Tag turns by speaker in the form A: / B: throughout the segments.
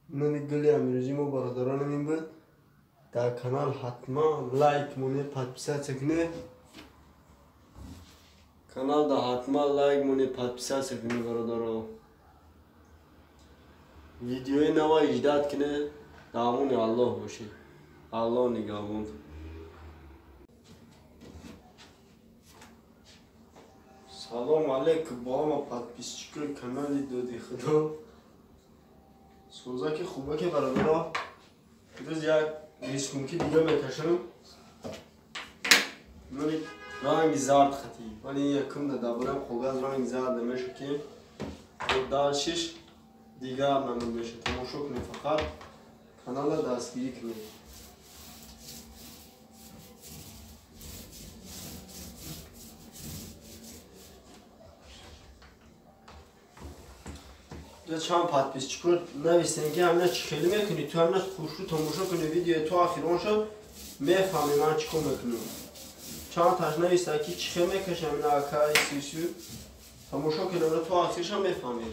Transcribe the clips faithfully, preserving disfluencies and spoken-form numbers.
A: من گلی امروزی ما برادرانم این بود در کانال حتما لایک مونه подписаться کنه کانال دا حتما لایک مونه подписаться کنه برادران ویدیوی نو ایجاد کنه دامون الله باشه الله نگهبان سلام علیکم با ما подписчикای کانال دودی خدا سوزا که خوبه که برادران روز یک ریسکونکی دیگه میکشم من رنگ زرد خطی ولی یکم ده دبرم خوگاز رنگ زرد نمیشه که دالشش دیگه هم نمیشه تماشا کنید فقط کانال دستگیری کنید یا چند подписчикор навестен که همینه چی خیلی میکنی تو همینه خوش رو تماشا کنی ویدیو تو آخران شد میفهمی من چی کن میکنم چند تاش نویسته که چی خیلی میکشم همینه اکای سیسیو تماشا کنی همینه تو آخرش هم میفهمی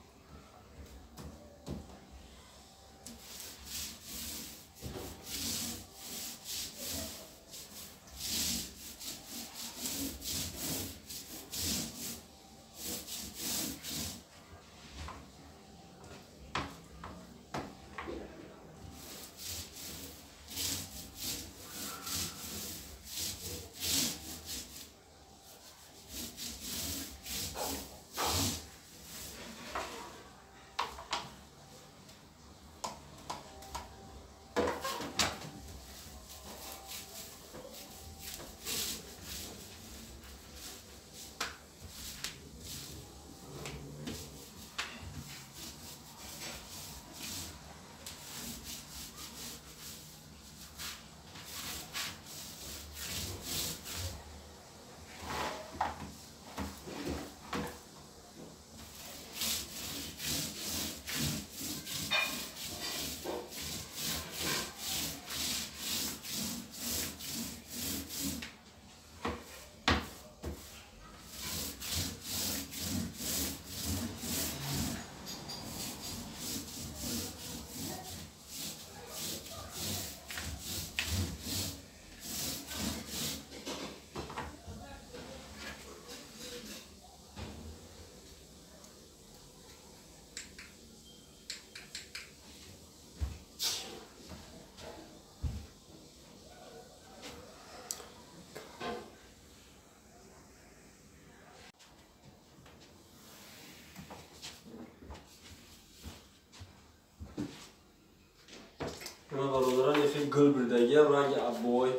A: من برادران یه خیلی گل بردگی هم رنگ عبای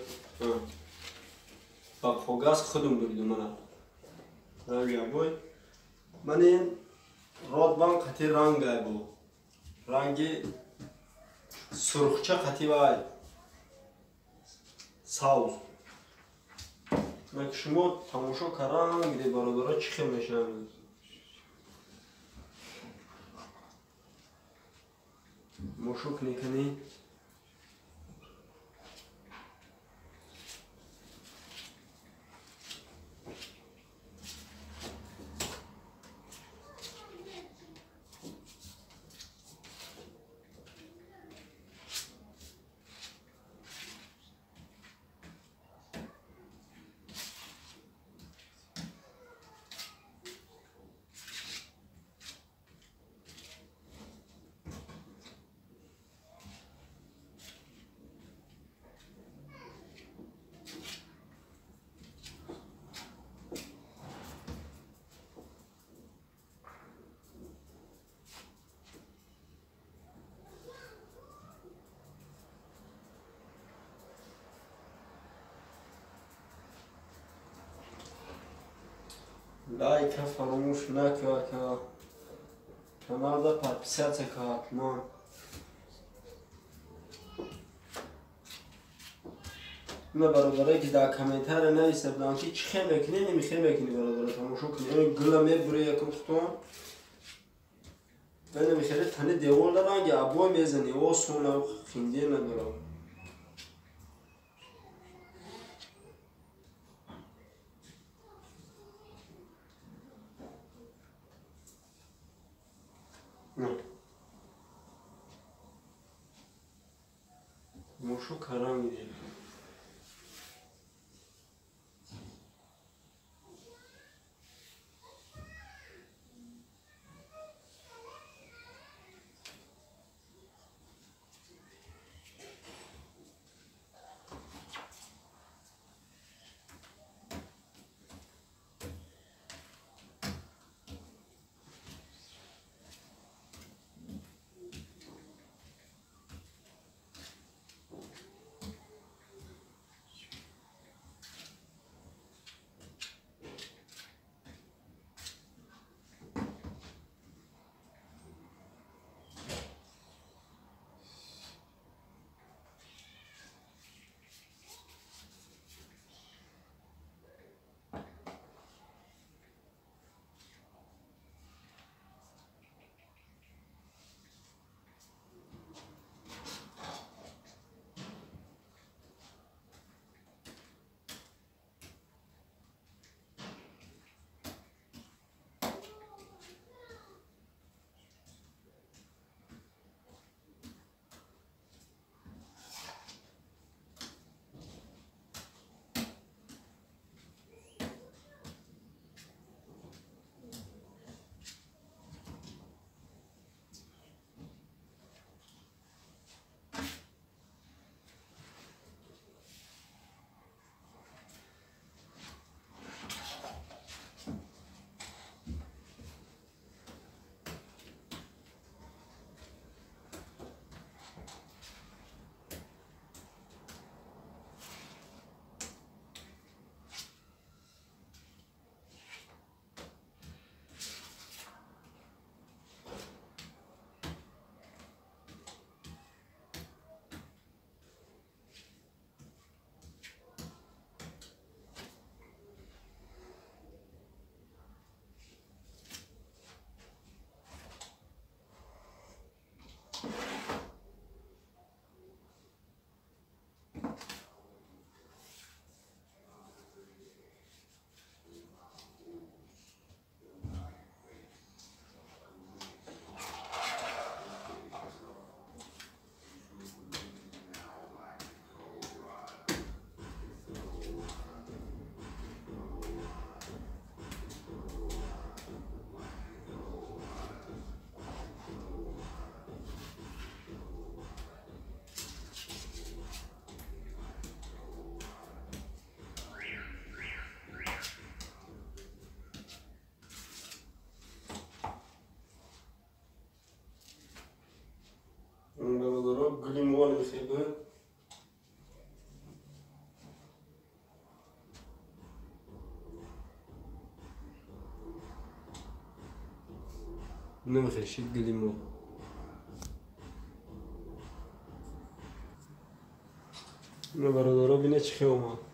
A: با خوگاز خودم بردم من رنگ عبای من این رادبان قطعی رنگ عبای رنگ سرخچه قطعی بای ساوز من که شما تماشا کردم میده برادران چی خیلی میشن مشوک نکنی لایک فراموش نکن که کانال دا подписаться که حتما من برادرایی که در کامنتر نویسته بودن که چی خیلی میکنی نمیخوای میکنی برادر تماشا کنی این گل میبره یکم خطون و نمیخوای تنه دیوال دارن یا عبای میزنی و سون خینده ندارم نه مشو کارا میده. برادرها گلیموان میخیبه نمیخوای شید گلیمو نه برادرها بینه چی خیلی اومد